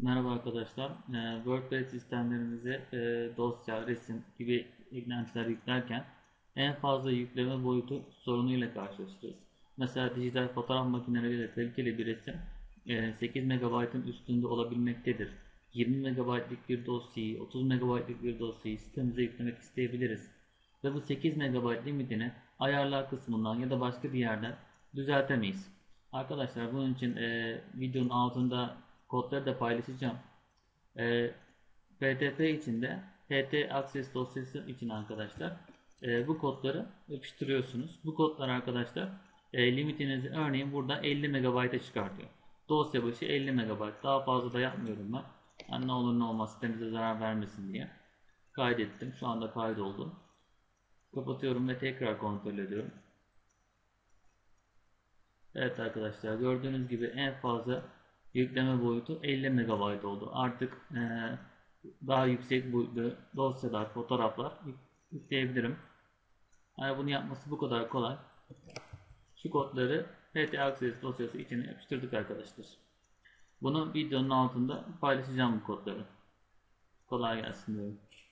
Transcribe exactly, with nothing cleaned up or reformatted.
Merhaba arkadaşlar. Ee, WordPress sistemlerimize e, dosya, resim gibi eklentiler yüklerken en fazla yükleme boyutu sorunuyla karşılaşırız. Mesela dijital fotoğraf makineleriyle kaliteli bir resim e, sekiz megabaytın üstünde olabilmektedir. yirmi megabaytlık bir dosyayı, otuz megabaytlık bir dosyayı sitemize yüklemek isteyebiliriz. Ve bu sekiz megabayt limitini ayarlar kısmından ya da başka bir yerden düzeltemeyiz. Arkadaşlar bunun için e, videonun altında kodları da paylaşacağım. E, P T P için de P T Access dosyası için arkadaşlar e, bu kodları yapıştırıyorsunuz. Bu kodlar arkadaşlar e, limitinizi örneğin burada elli megabayta çıkartıyor. Dosya başı elli megabayt. Daha fazla da yapmıyorum ben. Yani ne olur ne olmaz sitemize zarar vermesin diye. Kaydettim. Şu anda kaydoldu. Kapatıyorum ve tekrar kontrol ediyorum. Evet arkadaşlar gördüğünüz gibi en fazla yükleme boyutu elli megabayt oldu. Artık e, daha yüksek boyutlu dosyalar, fotoğraflar yükleyebilirim. Yani bunu yapması bu kadar kolay. Şu kodları P T Access dosyası içine yapıştırdık arkadaşlar. Bunu videonun altında paylaşacağım bu kodları. Kolay gelsin diyorum.